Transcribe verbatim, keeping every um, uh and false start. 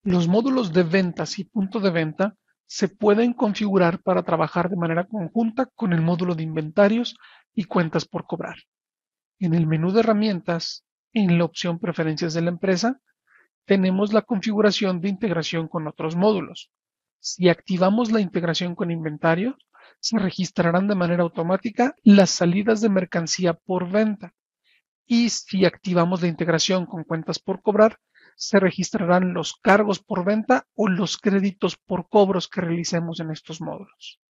Los módulos de ventas y punto de venta se pueden configurar para trabajar de manera conjunta con el módulo de inventarios y cuentas por cobrar. En el menú de herramientas, en la opción Preferencias de la empresa, tenemos la configuración de integración con otros módulos. Si activamos la integración con inventario, se registrarán de manera automática las salidas de mercancía por venta. Y si activamos la integración con cuentas por cobrar, se registrarán los cargos por venta o los créditos por cobros que realicemos en estos módulos.